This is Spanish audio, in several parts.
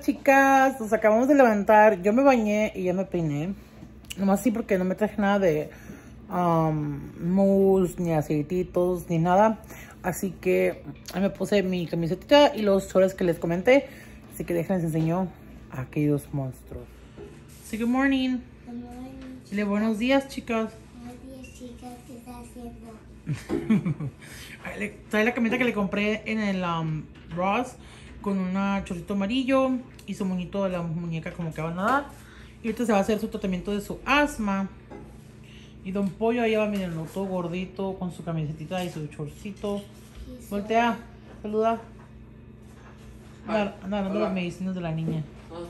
chicas, nos acabamos de levantar. Yo me bañé y ya me peiné. Nomás sí porque no me traje nada de mousse, ni aceititos, ni nada. Así que ahí me puse mi camiseta y los shorts que les comenté. Así que déjenles enseño a aquellos monstruos. Say good morning. Good morning. Dile buenos días, chicas. Buenos días, chicas. ¿Qué está haciendo? Trae la camiseta que le compré en el Ross con un chorcito amarillo y su moñito de la muñeca como que va a nadar. Y ahorita se va a hacer su tratamiento de su asma. Y Don Pollo ahí va, miren, todo gordito con su camiseta y su chorcito. Voltea, saluda. Anda hablando las medicinas de la niña.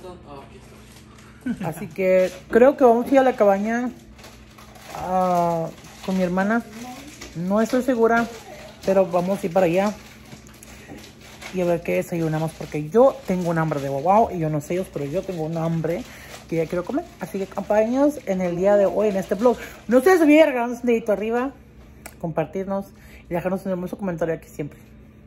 Así que creo que vamos a ir a la cabaña con mi hermana. No estoy segura, pero vamos a ir para allá y a ver qué desayunamos, porque yo tengo un hambre de guau y yo no sé ellos, pero yo tengo un hambre que ya quiero comer. Así que acompáñenos en el día de hoy en este vlog. No se olviden regalarnos un dedito arriba, compartirnos y dejarnos un hermoso comentario aquí siempre.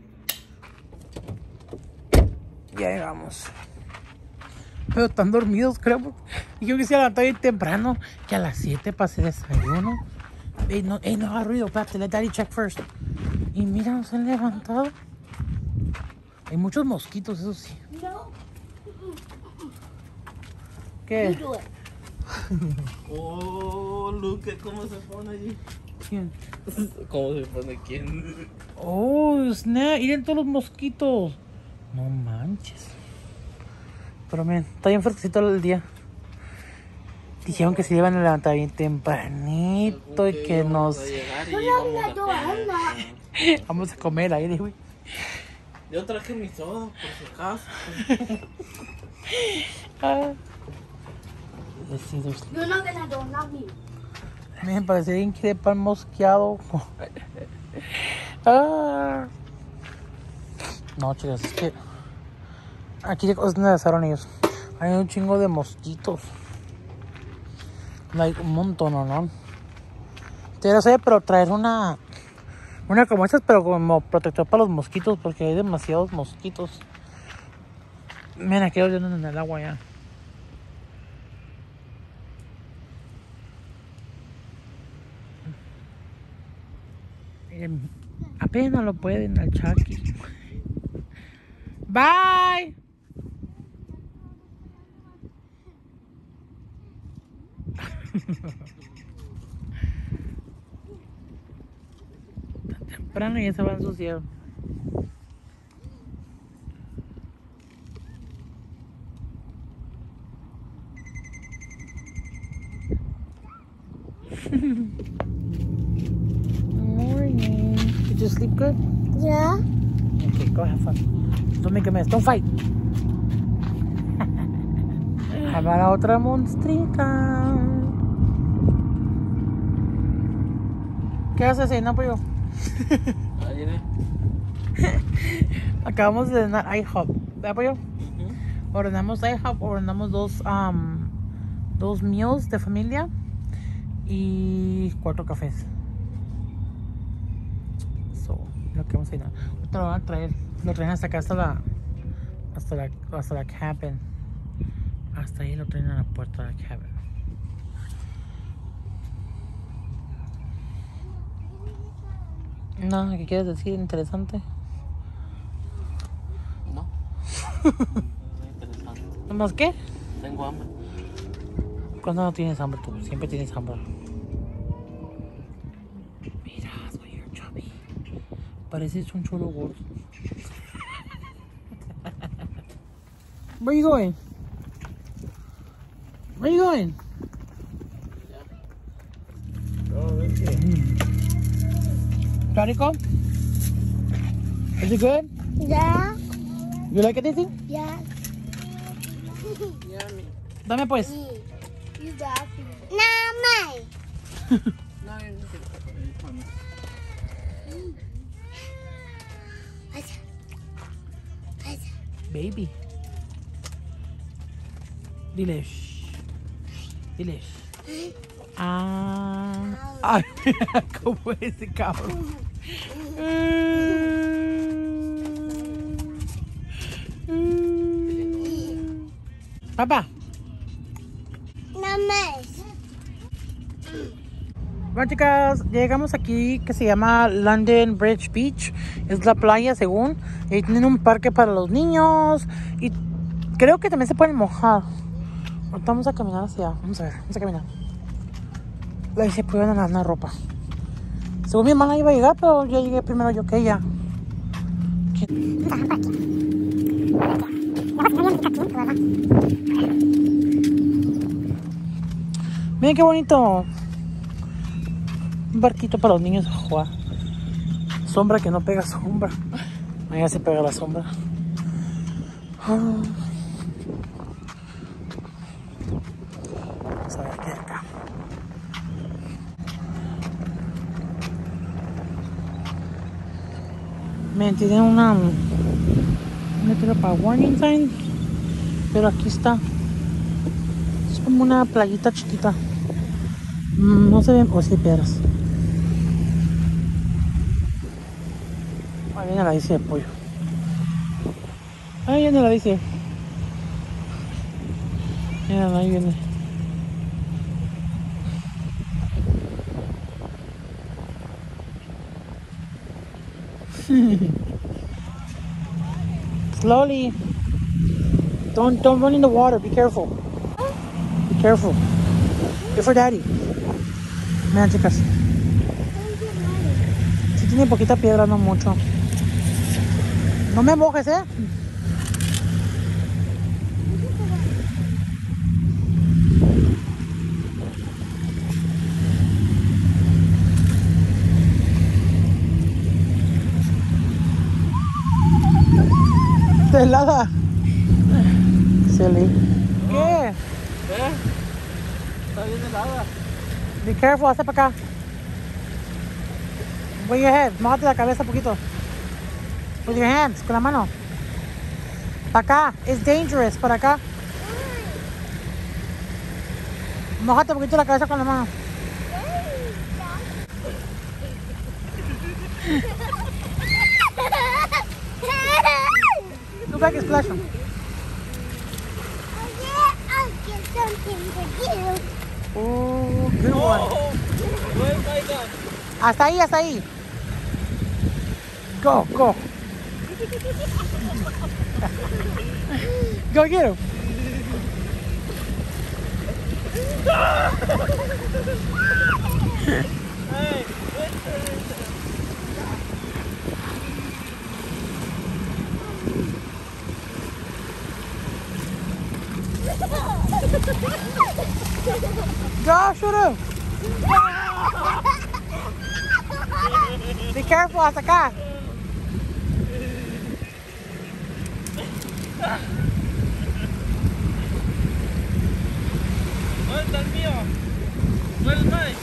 Ya llegamos. Pero están dormidos, creo. Y yo quisiera levantar bien temprano, que a las 7 pase desayuno. No haga ruido, espérate, let daddy check first. Y mira, no se han levantado. Hay muchos mosquitos, eso sí. No. ¿Qué? You do it. Oh, Luke, ¿cómo se pone allí? ¿Quién? ¿Cómo se pone quién? Oh, snap, miren todos los mosquitos. No manches. Pero miren, está bien fresquecito el día. Dijeron que se iban a levantar bien tempranito y que nos... Vamos a comer ahí, güey. Yo traje mi soda, por si acaso. You're not gonna do nothing. Me parece bien que de pan mosqueado. No, chicas, es que aquí es donde lanzaron ellos. Hay un chingo de mosquitos. Like, un montón, ¿no? Quiero saber, pero traer una como estas, pero como protector para los mosquitos, porque hay demasiados mosquitos. Miren, aquí los en el agua ya. Miren, apenas lo pueden al Chucky. Bye. Tan temprano y ya se va a ensuciar. Morning. Did you sleep good? Yeah. Okay, go have fun. Don't make a mess. Don't fight. Ahí va la otra monstrita. ¿Qué haces ahí, no, pollo? Ahí viene. Acabamos de ordenar IHOP. ¿Verdad, pollo? Ordenamos IHOP, ordenamos dos meals de familia y 4 cafés. So, lo que vamos a ir. Ahorita lo van a traer. Lo traen hasta acá, hasta la cabin. Hasta ahí lo traen a la puerta de la cabin. No, ¿qué quieres decir? Interesante. No. Muy interesante. ¿Nomás qué? Tengo hambre. ¿Cuándo no tienes hambre tú? Siempre tienes hambre. Mira, soy your chubby. Pareces un chulo gordo. Where you going? Where you going? Rico? Is it good? Yeah. You like it, Daisy? Yeah. Yummy. Dame pues. You got it. No, No, yo no quiero. Baby. Delish. Delish. Ay, ¿cómo es ese cabrón? Papá. No más. Bueno, chicas, llegamos aquí que se llama London Bridge Beach. Es la playa, según. Y tienen un parque para los niños. Y creo que también se pueden mojar. Ahorita vamos a caminar hacia allá. Vamos a ver, vamos a caminar. Ahí se pueden ganar la ropa. Según mi hermana iba a llegar, pero ya llegué primero yo que ella. Miren qué bonito. Un barquito para los niños a jugar. Sombra que no pega sombra. Allá se pega la sombra. Vamos a ver qué hay acá. Me tienen una letra para warning sign. Pero aquí está. Es como una playita chiquita. No se ven. O sí, piedras. Ahí viene la bici de pollo. Ahí viene la bici. Miren, ahí viene. Slowly. Don't run in the water. Be careful. Be careful. Good for daddy. Miren, chicas. Si tiene poquita piedra, no mucho. No me mojes, ¿eh? Está helada. Silly. ¿Qué? Está bien helada. Be careful, hazte para acá. Bring your head, mójate la cabeza un poquito. With your hands, con la mano. Para acá, it's dangerous, para acá. Mójate un poquito la cabeza con la mano. Go back and splash them. I'll get something for you. Oh, good one. Where am I done? Hasta ahí, hasta ahí. Go, go. Go get him. Hey, Go, shoot him. Be careful, hasta acá. ¿dónde está el mío? Where is mine?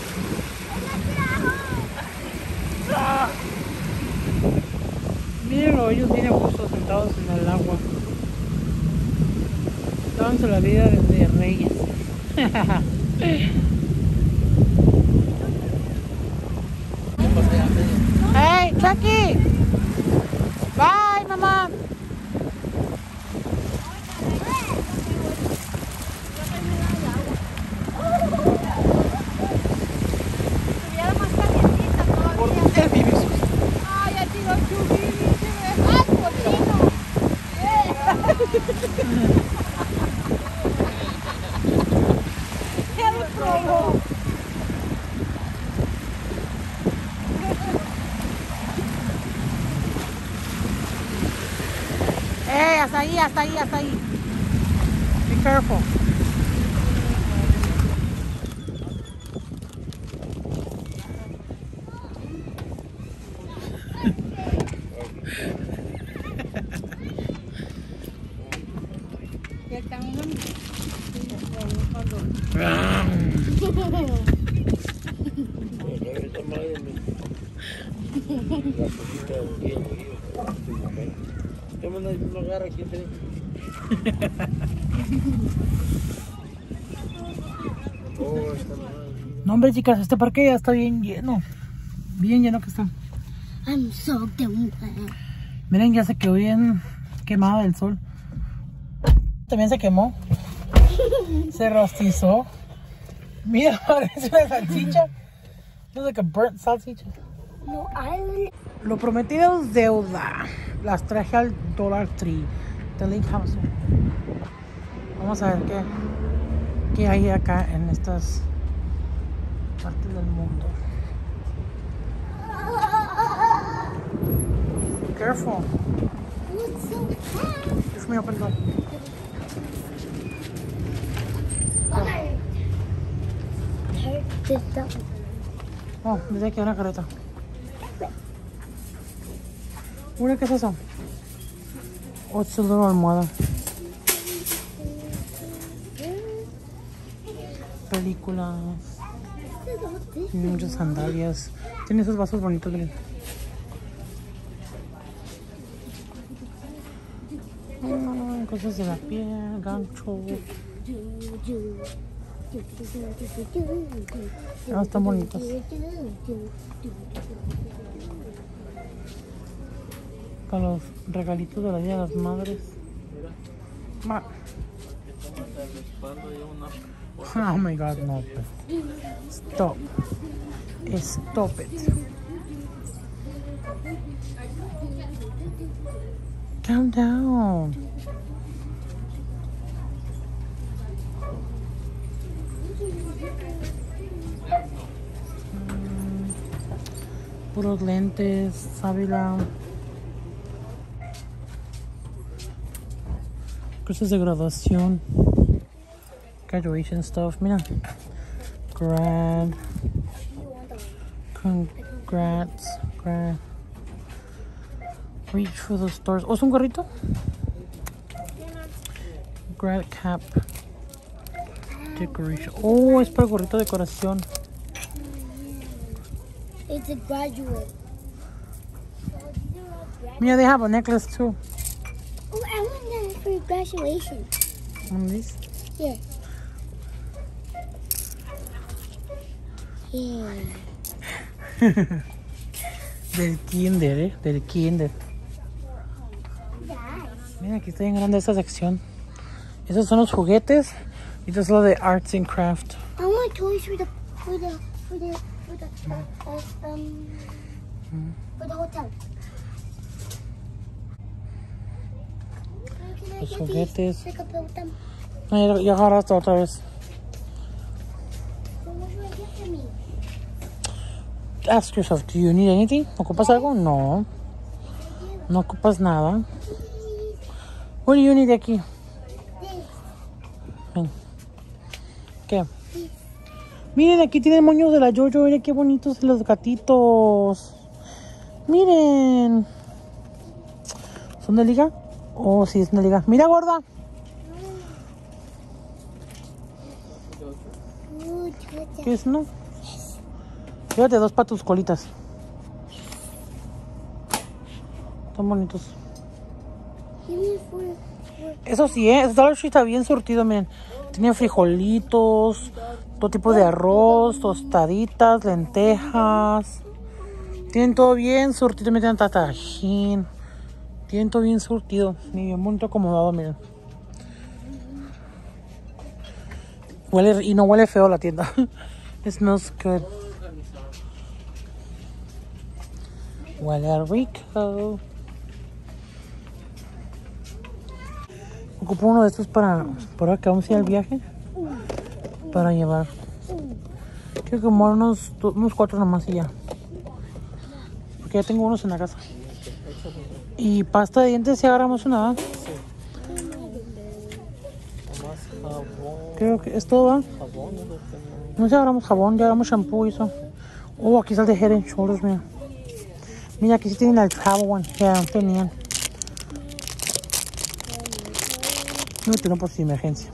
Mírenlo, ellos bien a gusto sentados en el agua. Dándose la vida de reyes. Hey, Chucky! Bye, mamá. Estuviera más calientita todavía. El Vivi sus. Ay, a ti los chubis, ¡ay, cochino! ¡Qué rico! Hasta ahí, hasta ahí, hasta ahí. Be careful. ¿Qué mandas a agarrar aquí? Oh, está mal. No, hombre, chicas, este parque ya está bien lleno. Bien lleno que está. I'm so done. Miren, ya se quedó bien quemada del sol. También se quemó. Se rostizó. Mira, parece una salchicha. Looks like a burnt salchicha. No, I Lo prometido es deuda. Las traje al Dollar Tree. The Lake House. Vamos a ver qué hay acá en estas partes del mundo. Careful. What's so fast? Dios mío, perdón. Oh, desde aquí una careta. Mira, ¿qué es eso? Oh, es una almohada. Películas. Tiene muchas sandalias. Tiene esos vasos bonitos, miren. Cosas de la piel, gancho. Ah, están bonitos. Para los regalitos de la Día de las Madres. Ma. Oh my God, no. Stop. Stop it. Calm down. Puros lentes, sábila. Cosas de graduación. Graduation stuff. Mira. Grad. Congrats. Grad. Reach for the stars. ¿O es un gorrito? Grad cap. Decoration. Oh, es para el gorrito de decoración. It's a graduate. Mira, they have a necklace too. Oh, I want that for graduation. One of these. Yeah. Yeah. Del kinder, del kinder. Mira, aquí está bien grande esta sección. Esos son los juguetes. Y esto es lo de arts and craft. I want toys for the hotel. Los juguetes. Like about them. No, ya agarraste otra vez. So what do I get for me? Ask yourself, do you need anything? ¿Ocupas algo? No. No ocupas nada. What do you need aquí? Ven. ¿Qué? Miren, aquí tienen moños de la Jojo. Miren qué bonitos los gatitos. Miren. ¿Son de liga? Oh, sí, es de liga. Mira, gorda. ¿Qué es, no? Llévate dos para tus colitas. Están bonitos. Eso sí, el Dollar Tree está bien surtido, miren. Tiene frijolitos, todo tipo de arroz, tostaditas, lentejas. Tienen todo bien surtido, miren, tajín. Tienen todo bien surtido. Y bien bonito acomodado, miren. Huele, y no huele feo la tienda. It smells good. Huele rico. Ocupo uno de estos para que vamos a ir al viaje. Para llevar. Quiero comprar unos 4 nomás y ya. Porque ya tengo unos en la casa. Y pasta de dientes si agarramos una. Creo que es todo, ¿va? No sé, agarramos jabón, ya agarramos shampoo y eso. Oh, aquí está el de Head and Shoulders, mira. Mira, aquí sí tienen el Travel One. Ya tenían. No tengo por si emergencia.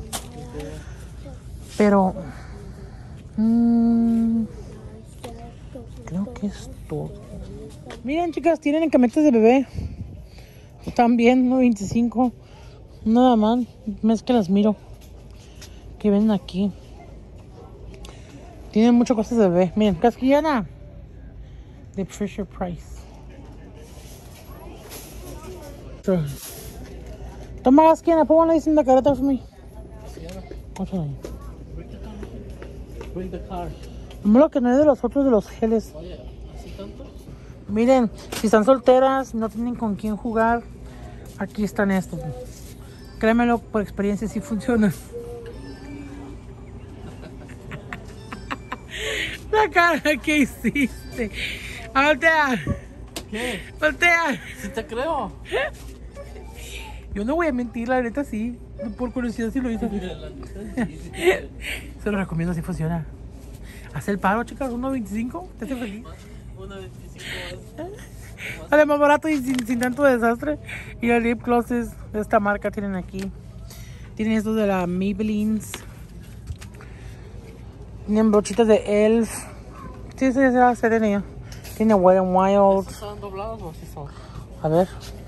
Pero creo que es todo. Miren, chicas, tienen camisetas de bebé. También, 1.25. Nada más. Es que las miro. Que ven aquí. Tienen muchas cosas de bebé. Miren, casquillana. De Fisher Price. Toma, casquillana. Pon una careta for me. Ocho ahí. Bring the car. Lo que no es de los otros de los geles. Oye, ¿así tantos? Miren, si están solteras, no tienen con quién jugar, aquí están estos. Créemelo, por experiencia sí funciona. La cara que hiciste. Voltea. ¿Qué? Voltea. Sí te creo. Yo no voy a mentir, la neta sí. Por curiosidad sí lo hice. Se lo recomiendo, si funciona. Haz el paro, chicas, 1.25. ¿Te hace feliz? 1.25 más. Sale más barato y sin tanto desastre. Y los lip glosses de esta marca tienen aquí. Tienen estos de la Maybelline. Tienen brochitas de Elf. Sí, se va a hacer en ella. Tiene Wet n Wild. ¿Están doblados o así son? A ver.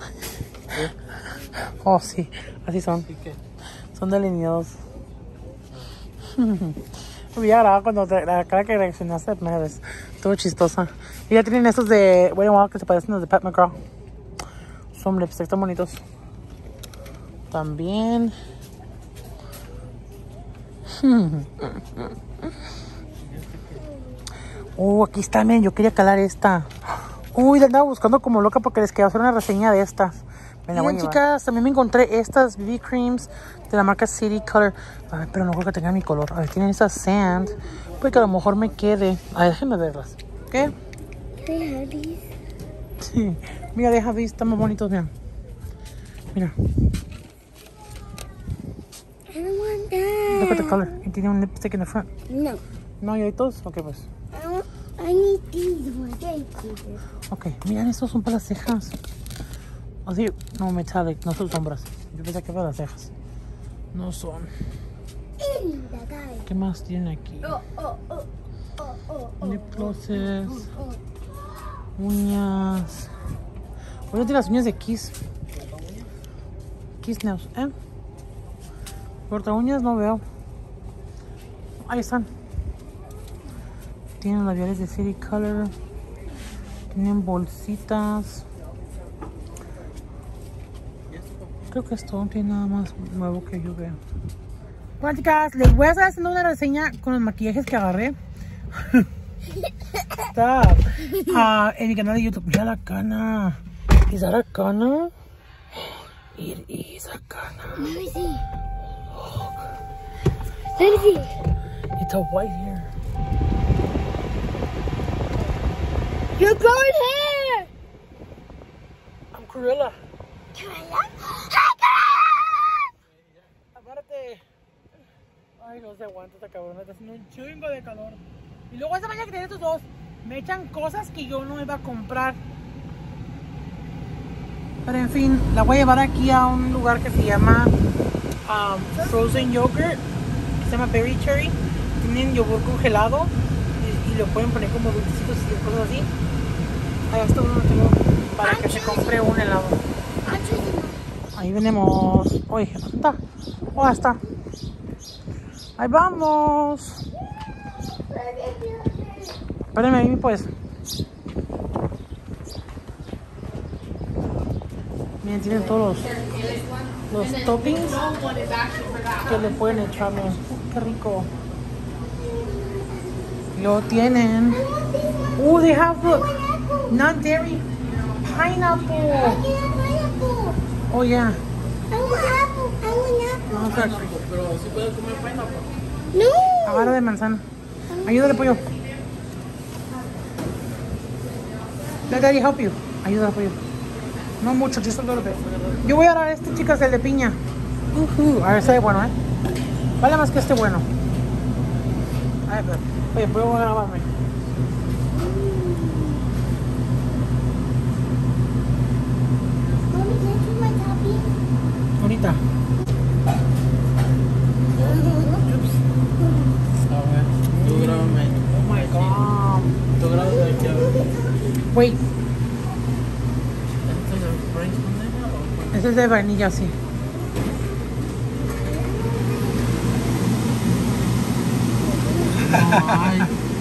Oh, sí. Así son. ¿Y qué? Son delineados. Me voy a grabar cuando la cara que reaccionaste la primera vez. Estuvo chistosa. Y ya tienen estos de Wet n Wild que se parecen a los de Pat McGraw. Son lipsticks, están bonitos. También. Aquí está, men. Yo quería calar esta. Uy, la andaba buscando como loca porque les quería hacer una reseña de estas. Miren, chicas, también me encontré estas BB Creams de la marca City Color. Ay, pero no creo que tengan mi color. A ver, tienen esta Sand. Puede que a lo mejor me quede. A ver, déjenme verlas. ¿Qué? Sí. Mira, deja ver, están más bonitos, mira. Mira. I don't want that. Look at the color. Y tiene un lipstick in the front. No. No, ¿y hay todos? Ok, pues. I need these ones. They're cute. Ok, miren, estos son para las cejas. Así, no, metallic, no son sombras. Yo pensé que para las cejas. No son. ¿Qué más tienen aquí? Lip glosses, uñas. Voy a tirar las uñas de Kiss. Kiss Nails, ¿eh? Corta uñas no veo. Ahí están. Tienen labiales de City Color. Tienen bolsitas. Creo que esto no tiene nada más nuevo que yo vea. Bueno, chicas, les voy a estar haciendo una reseña con los maquillajes que agarré. Stop. En mi canal de YouTube. Mira la cana. ¿Es that a cana? It is a cana. Let me see. Let me see. It's a white hair. You're growing hair. I'm Cruella. Cruella? Apárate. Ay, no se aguanta esta cabrona. Está haciendo un chingo de calor. Y luego esa mañana que tiene estos dos, me echan cosas que yo no iba a comprar. Pero en fin, la voy a llevar aquí a un lugar que se llama Frozen Yogurt. Se llama Berry Cherry. Tienen yogur congelado y lo pueden poner como dulcitos y cosas así. Ahí está uno tengo para que se compre un helado. Ahí venimos. Oye, ¿dónde está? Oh, está. Ahí vamos. Espérenme ahí, pues. Miren, tienen todos los toppings que le pueden echar. Qué rico. Lo tienen. They have, look, non-dairy pineapple. Oh, yeah. No, Pero si puedes comer pineapple. No. agarra de manzana. Ayúdale, pollo. Let daddy help you. Ayúdale, pollo. No mucho, just a little bit. Yo voy a dar este, chicas, el de piña. A ver, sabe bueno, ¿eh? Vale más que este bueno. A ver, oye, puedo grabarme. Ahorita. A ver, tú grábame. Oh my god. Tú grábame aquí a ver. Wait, ¿Esto es el French vanilla o ese es de vainilla, sí. Ay,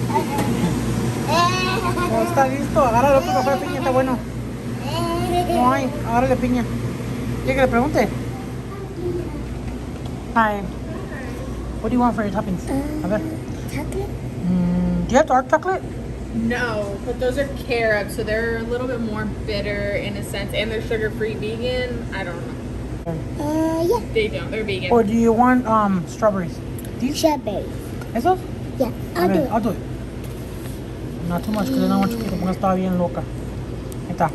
No está listo, agarra el otro café de piña, está bueno. No hay, agárrale piña. ¿Quiere que le pregunte? Hi. What do you want for your toppings? A ver. Chocolate? Do you have dark chocolate? No, but those are carob, so they're a little bit more bitter in a sense, and they're sugar-free vegan. I don't know. Yeah. They don't. They're vegan. Or do you want strawberries? These? Strawberries. ¿Esos? Yeah, A I'll do ver, it. I'll do it. Not too much, because I don't want chiquito, porque estaba bien loca. Ahí está.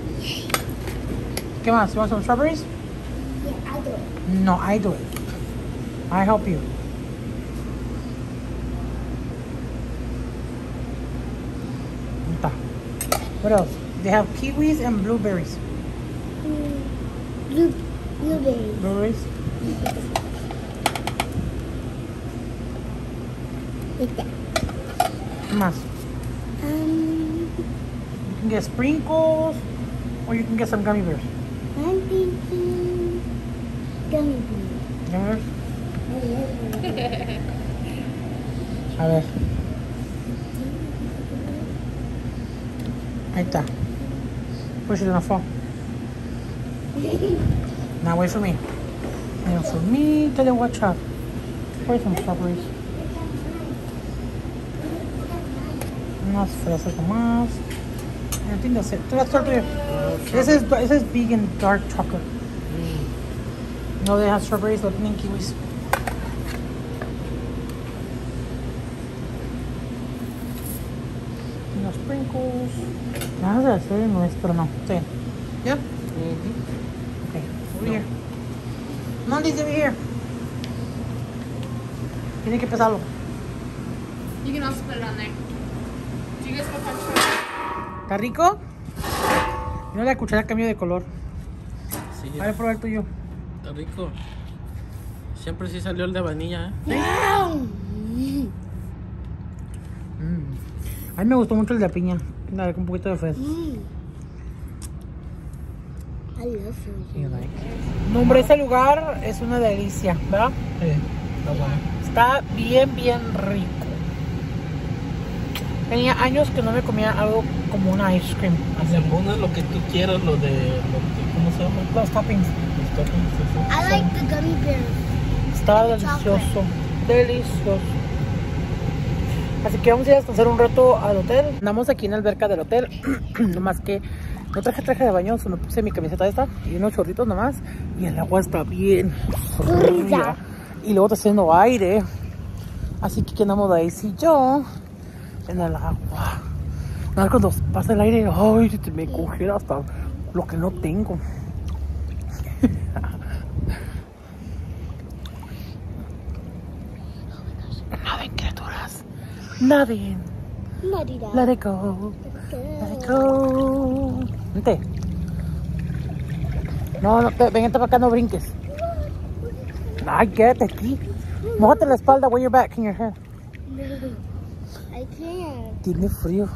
¿Qué más? You want some strawberries? Yeah, I'll do it. No, I do it. I help you. Ahí está. What else? They have kiwis and blueberries. Blueberries. Blueberries? Like that. ¿Qué más? You can get sprinkles, or you can get some gummy bears. I'm thinking gummy bears. Gummy bears? A ver. Ahí está. Push it in the fall. Now wait for me. Now for me, tell you watch out. Where's some strawberries? Unas fresas más. I think that's it. Let's start here. This is vegan dark chocolate. No, they have strawberries, but tienen kiwis. Unos sprinkles. Nada de hacer nuestro, no. Sí. Yeah? Okay, over here. Monty's over here. Tiene que pesarlo. You can also put it on there. Do you guys go punch it? ¿Está rico? Mira, la cuchara cambió de color. Sí, A ver, probar el tuyo. está rico. Siempre sí salió el de vainilla, A mí me gustó mucho el de piña. Dale, con un poquito de fresa. I love fruit. Nombre, ese lugar es una delicia, ¿verdad? Sí, está bueno. Está bien, bien rico. Tenía años que no me comía algo como una ice cream. Le pones lo que tú quieras, ¿cómo se llama? Los toppings. Los toppings, sí. I like the gummy bears. Está delicioso. Delicioso. Así que vamos a ir a descansar un rato al hotel. Andamos aquí en la alberca del hotel. Nomás que no traje traje de baño, solo puse mi camiseta esta y unos chorritos nomás. Y el agua está bien fría. Y luego está haciendo aire. Así que andamos de ahí, sí, yo en el agua. Nada, cuando pasa el aire, ay, me congela hasta lo que no tengo. Naden, criaturas. Naden. Marida. Let it go. Let it go. Vente. No, no, vente para acá, no brinques. Ay, quédate aquí. Mójate la espalda, wear your back and your hair. No, I can't. Tiene frío.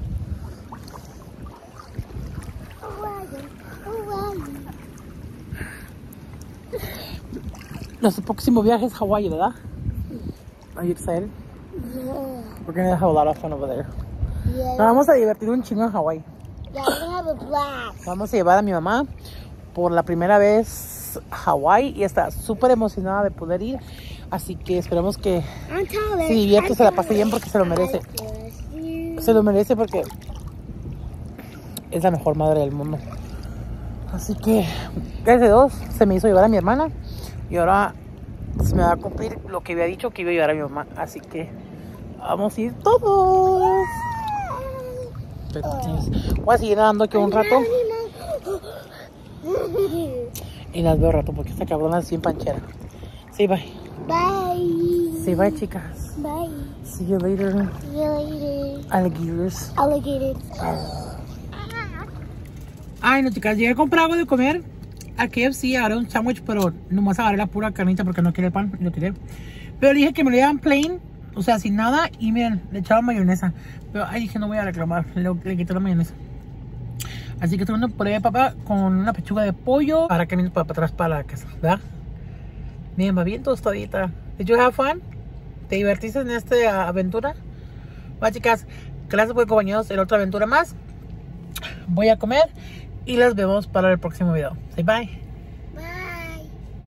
Nuestro próximo viaje es Hawái, ¿verdad? Are you excited? Yeah. We're gonna have a lot of fun over there. Yeah. Nos vamos a divertir un chingo en Hawái. Yeah, we're gonna have a blast. Vamos a llevar a mi mamá por la primera vez a Hawái y está súper emocionada de poder ir. Así que esperemos que I'm taller. se divierta, se la pase bien porque se lo merece. Se lo merece porque es la mejor madre del mundo. Así que, gracias a Dios, se me hizo llevar a mi hermana. Y ahora se me va a cumplir lo que había dicho que iba a llevar a mi mamá. Así que vamos a ir todos. Pero, voy a seguir nadando aquí un rato. Y las veo rato porque esta cabrona es bien panchera. Sí, bye. Bye. Sí, bye, chicas. Bye. See you later. See you later. Alligators. Alligator. Ay, no, chicas, llegué a comprar algo de comer a KFC, agarré un sándwich, pero nomás agarré la pura carnita porque no quería el pan, lo tiré. Pero dije que me lo dieran plain, o sea, sin nada, y miren, le echaban mayonesa. Pero ay, dije, no voy a reclamar, le quité la mayonesa. Así que estoy comiendo puré de papa con una pechuga de pollo para que para atrás para la casa, ¿verdad? Miren, va bien tostadita. Did you have fun? ¿Te divertiste en esta aventura? Bueno, chicas, gracias por acompañarnos en otra aventura más. Voy a comer y las vemos para el próximo video. Say bye.